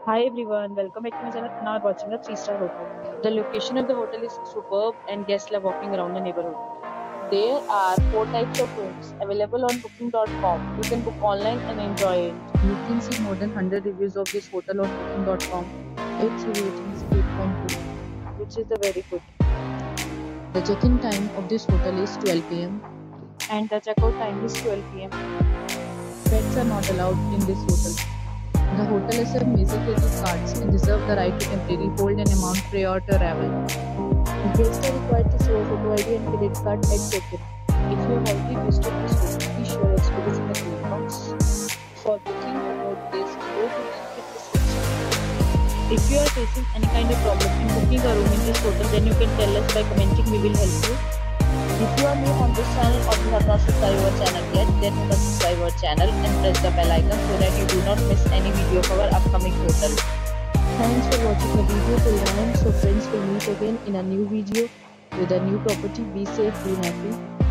Hi everyone, welcome back to my channel. Now we're watching a 3-star hotel. The location of the hotel is superb and guests love walking around the neighborhood. There are 4 types of rooms available on booking.com. You can book online and enjoy it. You can see more than 100 reviews of this hotel on booking.com. Its rating is 8.2, which is a very good. The check-in time of this hotel is 12 p.m. and the checkout time is 12 p.m. Pets are not allowed in this hotel. The hotel accepts major credit cards and reserves the right to temporarily hold an amount prior to arrival. Guests are required to show a photo ID and credit card at check-in. If you have already visited this hotel, please share your experience in the comment box. For booking or more details, go to link in description. If you are facing any kind of problem in booking a room in this hotel, then you can tell us by commenting. We will help you. If you are new on this channel or you have not subscribed our channel yet, then you must subscribe our channel and press the bell icon so that you do not miss any video of our upcoming hotel. Thanks for watching the video till the end. So friends, will meet again in a new video with a new property. Be safe, be happy.